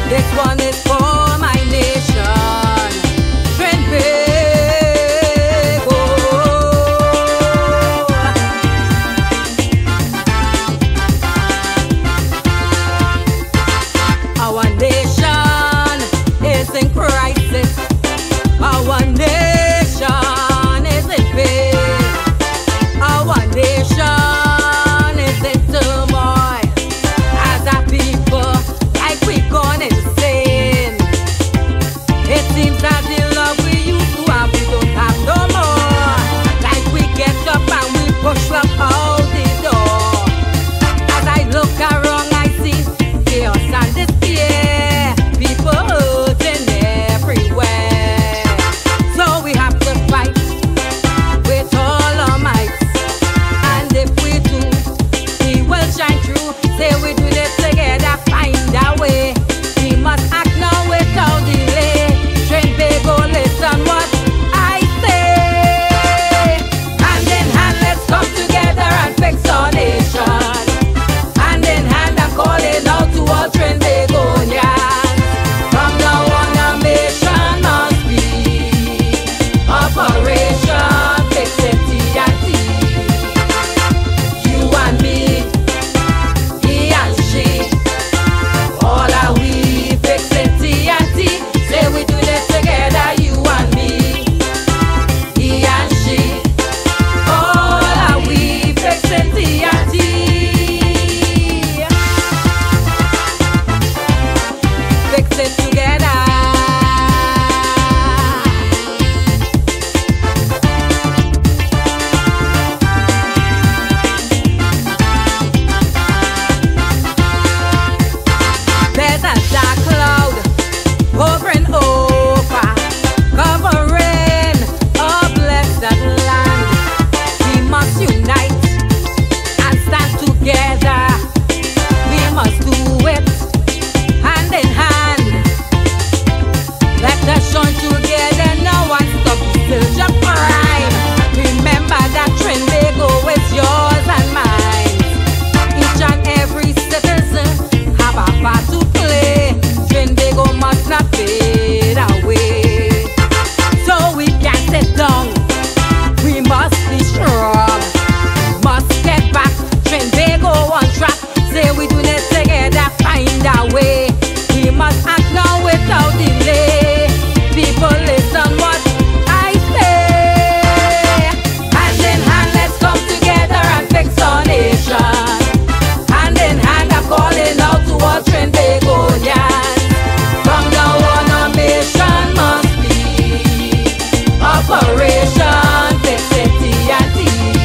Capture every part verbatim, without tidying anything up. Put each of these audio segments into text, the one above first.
This one is for my nation, Trinbago. Our nation is in crisis. Our nation is in pain. Our nation is in turmoil. As a people, like we gone insane. It seems that the love we used to have, we don't have no more. Like we get up and we push up out the door. As I look around, I see chaos and despair. People hurting everywhere. So we have to fight with all our might. And if we do, we will shine through. Say we do this together, find a way. We must act now without delay. Trinbago, listen what I say. Hand in hand, let's come together and fix our nation. Hand in hand, I'm calling out to all Trinbagonians. From now on, our mission must be Operation Fix It T N T. You and me, he and she, all are we fixing T N T. Say we do this together, you and me, he and she, all are we fixing T N T. Fix it together. There's a dark cloud hovering over, covering a blessed land. We must unite and stand together. We must do it hand in hand. Let us join together now and stop the surge of crime. Remember that Trinbago is yours and mine. Each and every citizen have a part to play. Trinbago must not fade away. So we can't sit down. We must be strong. Must get back. Trinbago on track. Say we do this together, find a way. We must act now without delay. People, listen what I say. Hand in hand, let's come together and fix our nation. Hand in hand, I'm calling out to all Trinbagonians. From now on, our mission must be Operation Fix It T N T.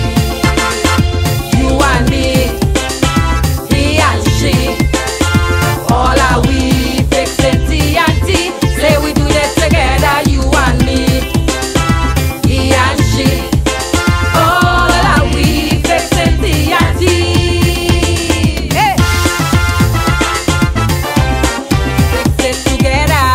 You and me, he and she, all are we fixing T N T. Say we do this together, you and me, he and she, all are we fixing T N T. Hey. Fix it together.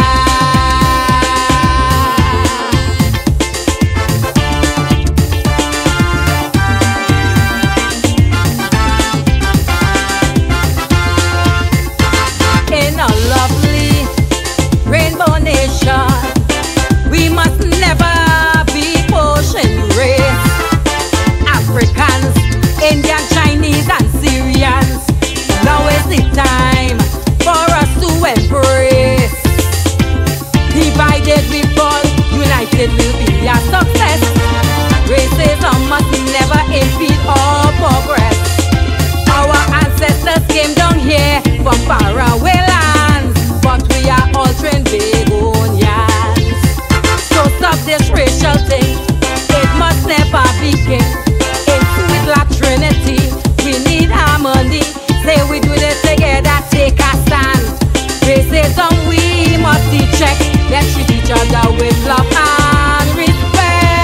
In a lovely rainbow nation, we must never be pushing race. Africans, Indian, Chinese and Syrians, now is the time for us to embrace. Divided we fall, united we'll be a success. Racism must never impede our progress. Our ancestors came down here from faraway lands, but we are all Trinbagonians. So stop this racial thing, it must never begin. In sweet La Trinity, we need harmony. Say we do this together, take a stand. Racism we must check. Let's treat each other with love and respect.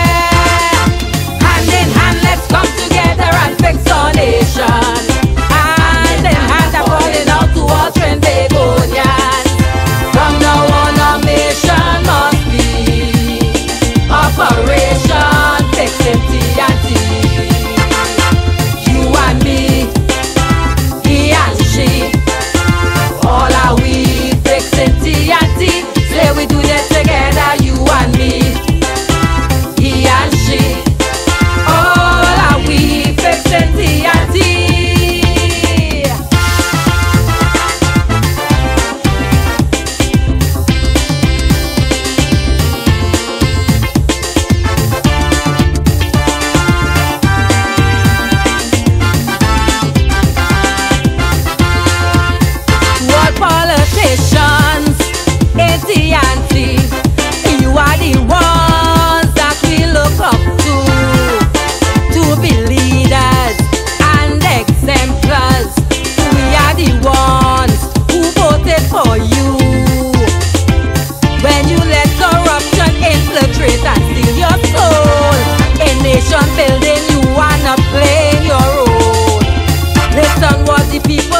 the ones who voted for you. When you let corruption infiltrate and steal your soul, in nation building you are not playing your role. Listen what the people